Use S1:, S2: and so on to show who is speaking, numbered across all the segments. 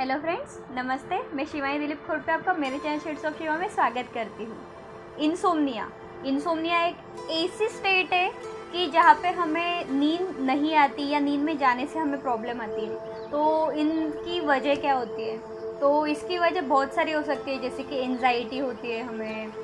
S1: Hello friends, नमस्ते। मैं शिवानी दिलीप खोड़ पे आपका मेरे चैनल शेड्स ऑफ शिवा में स्वागत करती हूँ। इंसोम्निया एक ऐसी स्टेट है कि जहाँ पे हमें नींद नहीं आती या नींद में जाने से हमें प्रॉब्लम आती है। तो इनकी वजह क्या होती है? तो इसकी वजह बहुत सारी हो सकती है, जैसे कि एंजाइटी होती है हमें,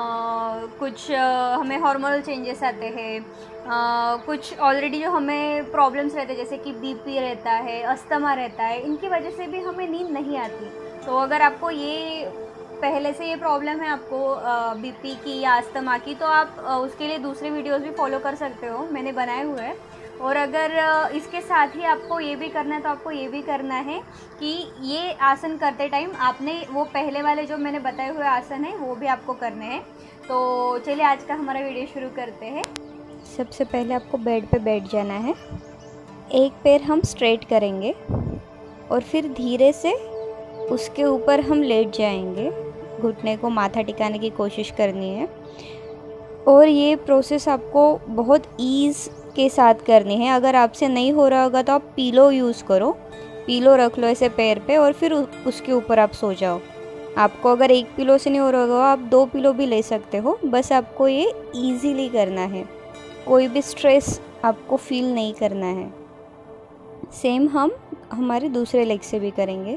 S1: हमें हार्मोनल चेंजेस आते हैं, कुछ ऑलरेडी जो हमें प्रॉब्लम्स रहते हैं जैसे कि बीपी रहता है, अस्थमा रहता है, इनकी वजह से भी हमें नींद नहीं आती। तो अगर आपको ये पहले से ये प्रॉब्लम है, आपको बीपी की या अस्थमा की, तो आप उसके लिए दूसरे वीडियोस भी फॉलो कर सकते हो, मैंने बनाए हुए हैं। और अगर इसके साथ ही आपको ये भी करना है तो आपको ये भी करना है कि ये आसन करते टाइम आपने वो पहले वाले जो मैंने बताए हुए आसन हैं वो भी आपको करने हैं। तो चलिए आज का हमारा वीडियो शुरू करते हैं। सबसे पहले आपको बेड पे बैठ जाना है। एक पैर हम स्ट्रेट करेंगे और फिर धीरे से उसके ऊपर हम लेट जाएंगे। घुटने को माथा टिकाने की कोशिश करनी है और ये प्रोसेस आपको बहुत ईज़ के साथ करनी है। अगर आपसे नहीं हो रहा होगा तो आप पीलो यूज़ करो, पीलो रख लो ऐसे पैर पे और फिर उसके ऊपर आप सो जाओ। आपको अगर एक पिलो से नहीं हो रहा होगा आप 2 पिलो भी ले सकते हो। बस आपको ये ईजीली करना है, कोई भी स्ट्रेस आपको फील नहीं करना है। सेम हम हमारे दूसरे लेग से भी करेंगे।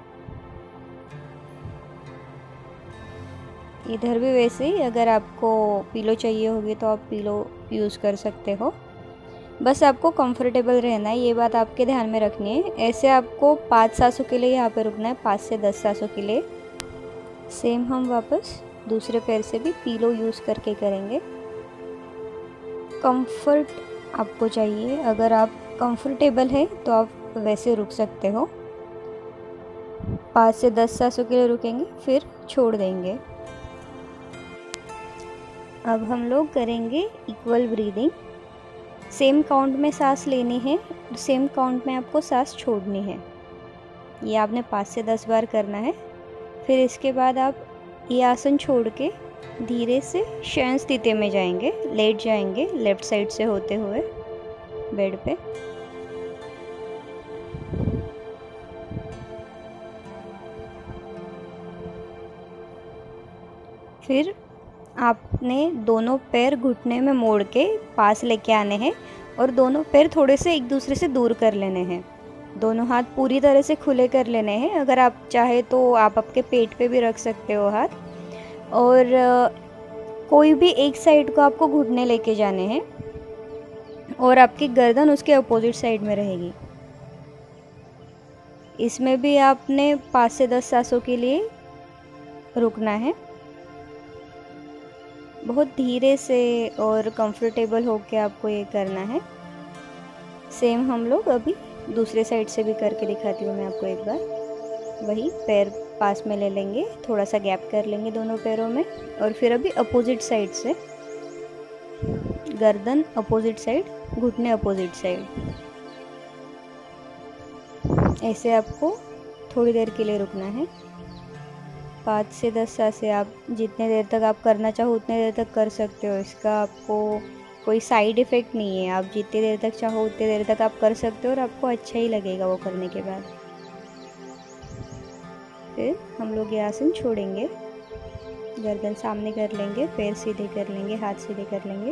S1: इधर भी वैसे ही, अगर आपको पिलो चाहिए होगी तो आप पिलो यूज़ कर सकते हो। बस आपको कंफर्टेबल रहना है, ये बात आपके ध्यान में रखनी है। ऐसे आपको 5 सांसों के लिए यहाँ पे रुकना है, 5 से 10 सांसों के लिए। सेम हम वापस दूसरे पैर से भी पिलो यूज़ करके करेंगे। कंफर्ट आपको चाहिए, अगर आप कंफर्टेबल है तो आप वैसे रुक सकते हो। 5 से 10 सांसों के लिए रुकेंगे, फिर छोड़ देंगे। अब हम लोग करेंगे इक्वल ब्रीदिंग। सेम काउंट में सांस लेनी है, सेम काउंट में आपको सांस छोड़नी है। ये आपने 5 से 10 बार करना है। फिर इसके बाद आप ये आसन छोड़ के धीरे से शयन स्थिति में जाएंगे, लेट जाएंगे लेफ्ट साइड से होते हुए बेड पे। फिर आपने दोनों पैर घुटने में मोड़ के पास लेके आने हैं और दोनों पैर थोड़े से एक दूसरे से दूर कर लेने हैं। दोनों हाथ पूरी तरह से खुले कर लेने हैं। अगर आप चाहे तो आप आपके पेट पे भी रख सकते हो हाथ। और कोई भी एक साइड को आपको घुटने लेके जाने हैं और आपकी गर्दन उसके अपोजिट साइड में रहेगी। इसमें भी आपने 5 से 10 सांसों के लिए रुकना है। बहुत धीरे से और कंफर्टेबल होके आपको ये करना है। सेम हम लोग अभी दूसरे साइड से भी करके दिखाती हूँ मैं आपको एक बार। वही पैर पास में ले लेंगे, थोड़ा सा गैप कर लेंगे दोनों पैरों में और फिर अभी अपोजिट साइड से, गर्दन अपोजिट साइड, घुटने अपोजिट साइड। ऐसे आपको थोड़ी देर के लिए रुकना है। 5 से 10 सांसें आप जितने देर तक आप करना चाहो उतने देर तक कर सकते हो। इसका आपको कोई साइड इफ़ेक्ट नहीं है, आप जितनी देर तक चाहो उतनी देर तक आप कर सकते हो और आपको अच्छा ही लगेगा वो करने के बाद। फिर हम लोग ये आसन छोड़ेंगे, गर्दन सामने कर लेंगे, पैर सीधे कर लेंगे, हाथ सीधे कर लेंगे।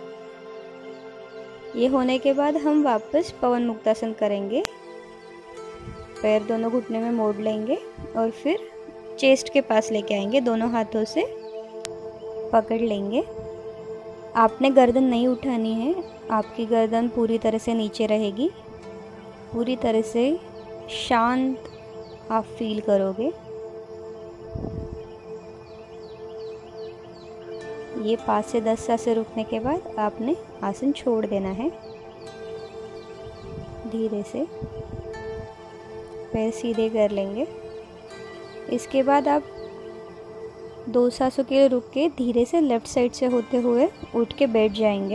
S1: ये होने के बाद हम वापस पवन मुक्तासन करेंगे। पैर दोनों घुटने में मोड़ लेंगे और फिर चेस्ट के पास लेके आएंगे, दोनों हाथों से पकड़ लेंगे। आपने गर्दन नहीं उठानी है, आपकी गर्दन पूरी तरह से नीचे रहेगी। पूरी तरह से शांत आप फील करोगे। ये 5 से 10 सांसें रुकने के बाद आपने आसन छोड़ देना है। धीरे से पैर सीधे कर लेंगे। इसके बाद आप 2 सांसों के लिए रुक के धीरे से लेफ़्ट साइड से होते हुए उठ के बैठ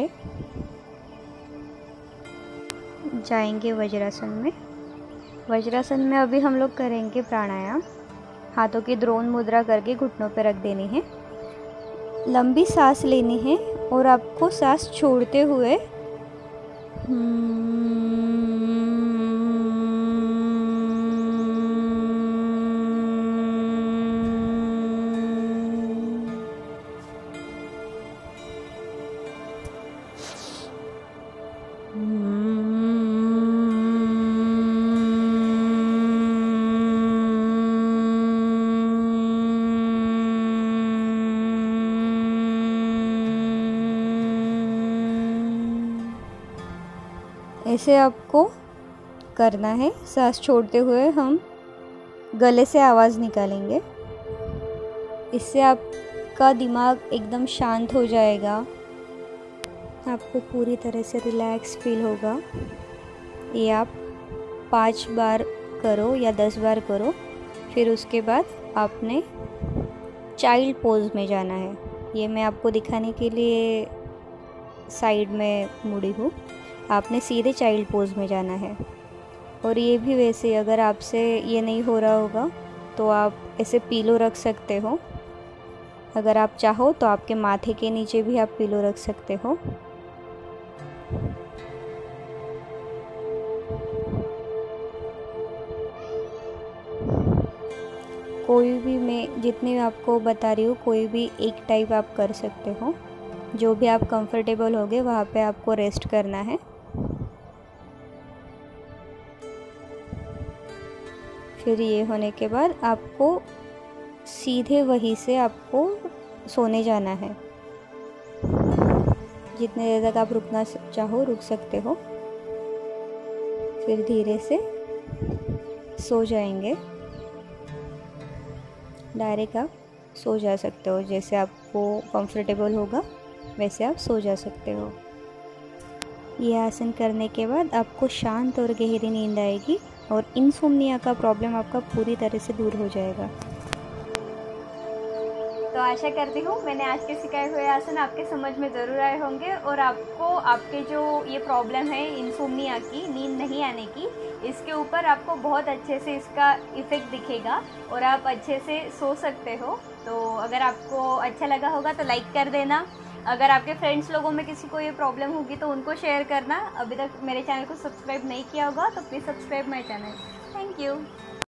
S1: जाएंगे वज्रासन में। वज्रासन में अभी हम लोग करेंगे प्राणायाम। हाथों की द्रोण मुद्रा करके घुटनों पर रख देनी है। लंबी सांस लेनी है और आपको सांस छोड़ते हुए ऐसे आपको करना है। सांस छोड़ते हुए हम गले से आवाज़ निकालेंगे। इससे आपका दिमाग एकदम शांत हो जाएगा, आपको पूरी तरह से रिलैक्स फील होगा। ये आप 5 बार करो या 10 बार करो। फिर उसके बाद आपने चाइल्ड पोज में जाना है। ये मैं आपको दिखाने के लिए साइड में मुड़ी हूँ। आपने सीधे चाइल्ड पोज में जाना है। और ये भी वैसे, अगर आपसे ये नहीं हो रहा होगा तो आप ऐसे पिलो रख सकते हो। अगर आप चाहो तो आपके माथे के नीचे भी आप पिलो रख सकते हो। कोई भी, मैं जितने आपको बता रही हूँ, कोई भी एक टाइप आप कर सकते हो। जो भी आप कंफर्टेबल होगे वहाँ पे आपको रेस्ट करना है। फिर ये होने के बाद आपको सीधे वहीं से आपको सोने जाना है। जितने देर तक आप रुकना चाहो रुक सकते हो। फिर धीरे से सो जाएंगे। डायरेक्ट आप सो जा सकते हो, जैसे आपको कंफर्टेबल होगा वैसे आप सो जा सकते हो। ये आसन करने के बाद आपको शांत और गहरी नींद आएगी और इंसोम्निया का प्रॉब्लम आपका पूरी तरह से दूर हो जाएगा। तो आशा करती हूँ मैंने आज के सिखाए हुए आसन आपके समझ में ज़रूर आए होंगे और आपको आपके जो ये प्रॉब्लम है इंसोम्निया की, नींद नहीं आने की, इसके ऊपर आपको बहुत अच्छे से इसका इफ़ेक्ट दिखेगा और आप अच्छे से सो सकते हो। तो अगर आपको अच्छा लगा होगा तो लाइक कर देना। अगर आपके फ्रेंड्स लोगों में किसी को ये प्रॉब्लम होगी तो उनको शेयर करना। अभी तक मेरे चैनल को सब्सक्राइब नहीं किया होगा तो please subscribe my channel. Thank you.